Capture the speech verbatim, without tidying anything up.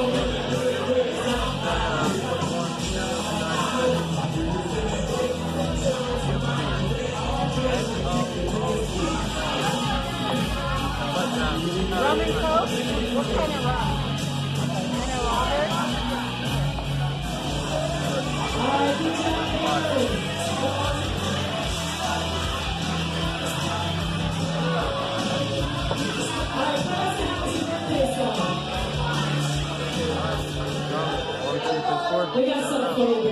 Rum and Coke? What kind of rum? We got some Kolby.